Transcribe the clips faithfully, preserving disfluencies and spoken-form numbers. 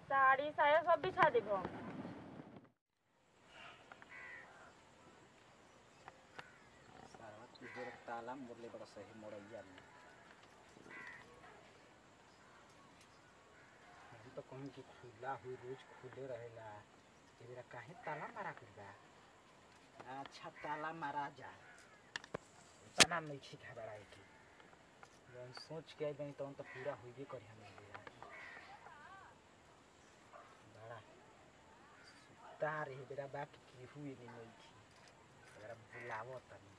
साड़ी साया सब बिछा देबो हम। सारा इधर ताला मोड़ले बड़ा सही मोड़ैया में। अभी तो कहूँ कि खुला हुई रोज खुले रहेला, इधर काहे ताला मारा करबा। अच्छा ताला मारा जा, तना नहीं छी घबराए की। जब सोच के आई तो तो पूरा होइबे करी हम यार। बड़ा सुतार है बेरा बात की हुई नहीं नहीं थी, अगर बुलावो तनी।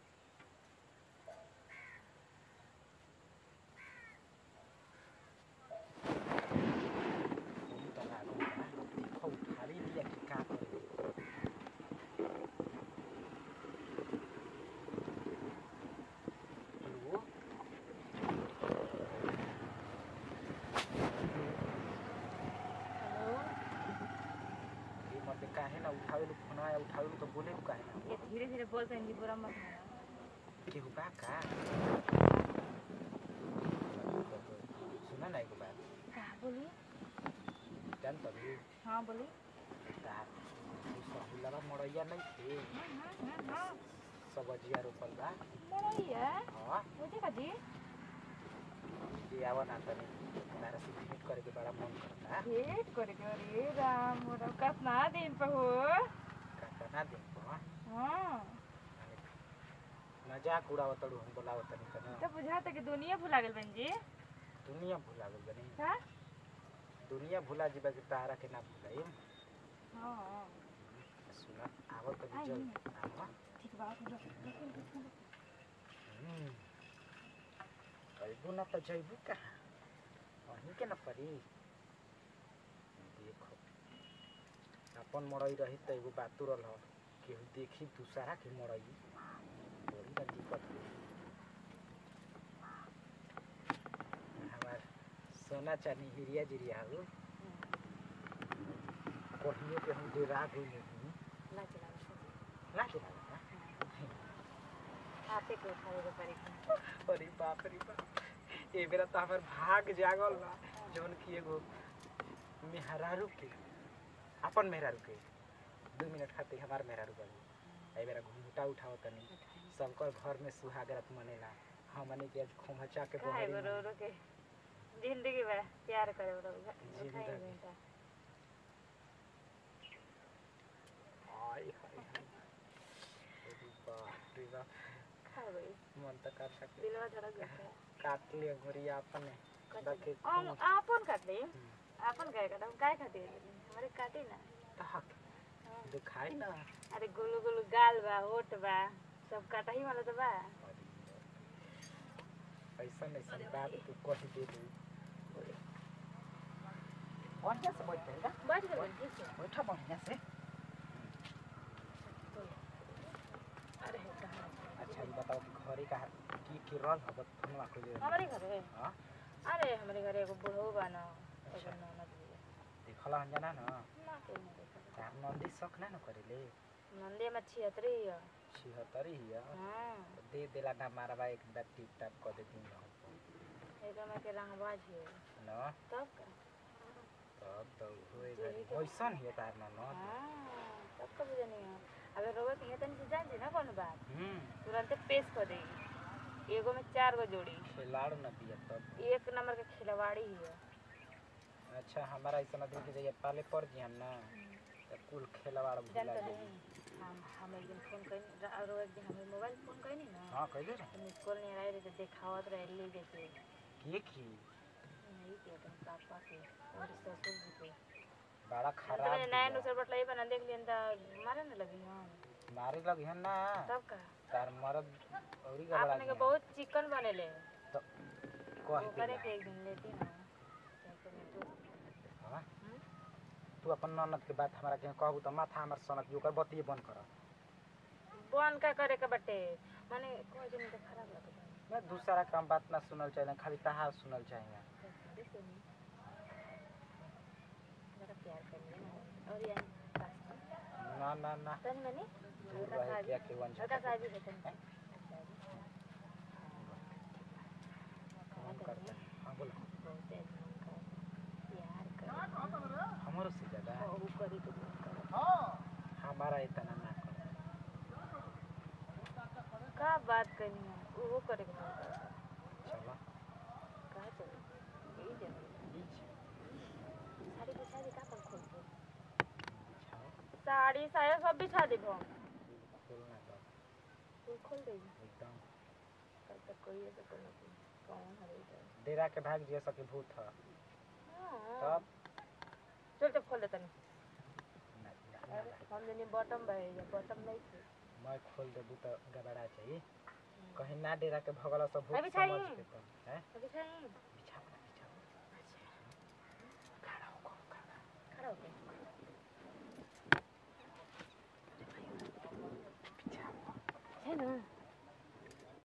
काहे ना उठावे लो फोन आया उठावे लो तो बोले लो काहे ना। ये धीरे धीरे बोलते हैं बुरा मत मानो। केहू बा का? सुना ना एक बात। का बोली? जान तभी। हाँ बोली। तार सहुलावा मड़ैया नहीं थे। हां हां हां सब अजिया रोपल बा। मड़ैया? हां। ओजे का जी? जी आवा ना तनी तारा से भेंट करे के बड़ा मन करता। भेंट करे के अरे राम मोरा कितना दिन पे हो? कितना दिन पे? हां। मजाक उड़ावत हम बोलावत नहीं कना। तो बुझाता कि दुनिया भुला गेल बन जी। दुनिया भुला गेल बनी। का? दुनिया भुला जीबा के तारा के ना भुलाई। हां। सुना आवत तो जल आवा। ठीक बात है। हम्म। अइबू ना तो जइबू कहाँ? वहीं के ना परी। देखो अपन मड़ई रही तो एगो बात तुरल हो केहू देखी दूसरा के मड़ई बड़ी ना दिक्कत हो। हमार सोना चांदी हिरिया जिरिया हो कहियो के हम डेरा गई नहीं ना चला ना चला आते को उठावे के पड़ी। अरे बाप रे बाप ए बेरा तो हमार भाग जागल बा जौन की एगो मेहरारू के अपन मेहरारू के दो मिनट खातिर हमार मेहरारू बानी ए बेरा घूंघटा उठाओ तनी सबकर घर में सुहाग रात मनेला हमने के आज खोमचा के काहे बहरी रो रो के जिंदगी बा प्यार करे बड़ा जिंदगी हाय हाय अरे बाप रे बाप खा गई मन तक काट सकते दिलवा धड़क गया काट लिया घरिया अपने बाकी हम आपन काट ले आपन गाय काट हम काय खाते हमारे काटे ना तहक दिखाई ना। अरे गोलू गोलू गाल बा होठ बा सब काटा ही वाला तो बा। ऐसा नहीं बात तू कह दे दे बढ़िया से बैठ जा बैठ गए ठीक है बैठा बढ़िया से। अरे अच्छा ये बताओ कि घरे का की की रोल है बस फोनवा को ले हमारे घर है। हां अरे हमारे घर एगो बुढ़ऊ बा ना एगो ननद भी देखला अंजना ना ना कोई नहीं देखा तार नंदी शौक ना न करेले नंदे में छिहत्तरी है छिहत्तर ही है। हां दे देला ना मारवा एक बार टिप टाप कर देती ना एगो में के रंगबाज है ना तब का तब तो होएगा वैसन है तार ना ना हां तब का बुझे नहीं है अगर रोवे के तनी से जान जी ना कौन बात हम्म तुरंत पेश कर देगी एगो में चार गो जोड़ी खिलाड़ न दिया तब एक नंबर के खिलवाड़ी ही है। अच्छा हमारा ऐसा आदमी के जगह पाले पड़ जी हम ना तो कुल खिलवाड़ भुला जानते गई। हैं हम हम एक दिन फोन करी और एक दिन हमें मोबाइल फोन करी ना हां कह दे तो मिस कॉल नहीं आ रही तो दिखावत रहे ले देखे के की नहीं के अपन पापा के और ससुर जी के बड़ा तो खराब मैंने नया नुसर बटलाई बना देख लिया तो मारे न लगी हां मारे लगी है ना तब का तार मरद औरी गबड़ा आपने के बहुत चिकन बनेले तो कह दे करे के एक दिन लेती ना हां तू अपन ननद के बात हमरा के कहबू त माथा हमर सनक जो कर बतिए बंद कर बन का करे के बटे माने कोई दिन तो खराब लगता मैं दूसरा काम बात ना सुनल चाहिए खाली तहार सुनल चाहिए जरा प्यार कर और यार ना ना ना तन मनी दूर रहे क्या के वन का शादी है तन काम करते हैं हां बोलो बहुत प्यार कर बात करनी है वो करे के मन करता चलो कहाँ चले यही जल्दी साड़ी बिछा दी का खोल के बिछाओ साड़ी साया सब बिछा दे भो खोलना तो तू खोल दे एकदम कल तक कोई ऐसा कोई नहीं कौन हरे इधर डेरा के भाग जे सके भूत है हाँ तब चल चल खोल देता नहीं ना- ना- अरे ना- हम जने बॉटम बहे या बॉटम नहीं थे मैं खोल देबू तो गबड़ा चाहिए कहीं ना डेरा के भगला सब भूत अभी चाहिए। समझ के तो हैं अभी सही बिछाओ ना बिछाओ खड़ा हो खड़ा खड़ा हो गया बिछाओ है ना